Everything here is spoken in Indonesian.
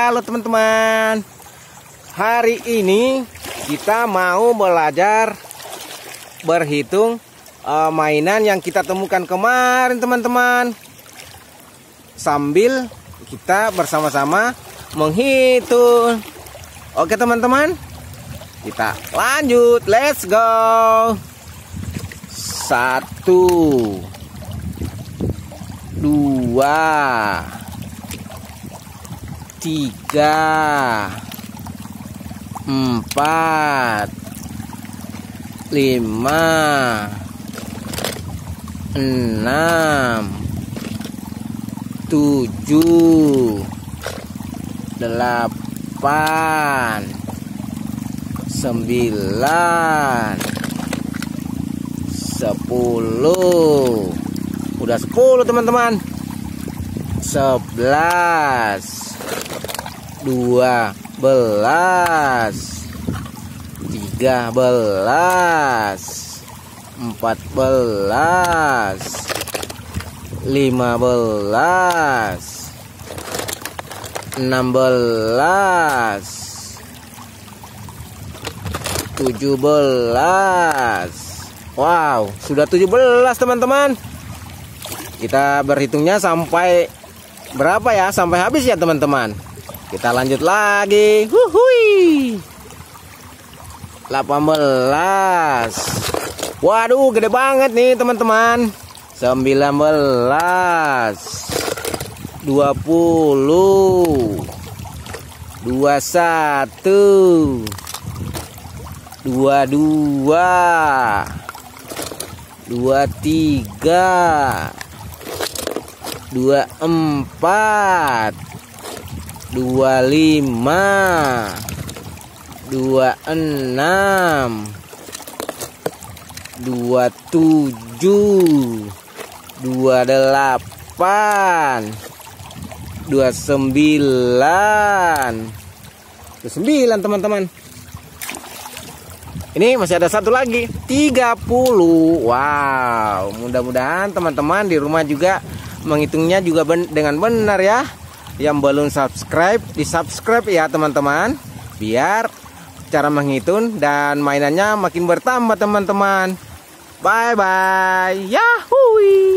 Halo teman-teman. Hari ini kita mau belajar berhitung mainan yang kita temukan kemarin teman-teman. Sambil kita bersama-sama menghitung. Oke teman-teman, kita lanjut. Let's go. 1, 2, 3, 4, 5, 6, 7, 8, 9, 10. Udah 10 teman-teman. 11, 12, 13, 14, 15, 16, 17. Wow, sudah 17 teman-teman. Kita berhitungnya sampai berapa ya? Sampai habis ya teman-teman. Kita lanjut lagi. 18. Waduh, gede banget nih teman-teman. 19, 20, 21, 22, 23, 24, 25, 26, 27, 28, 29 teman-teman. Ini masih ada satu lagi, 30. Wow, mudah-mudahan teman-teman di rumah juga menghitungnya juga dengan benar ya. Yang belum subscribe, di-subscribe ya teman-teman, biar cara menghitung dan mainannya makin bertambah teman-teman. Bye bye. Yahoo.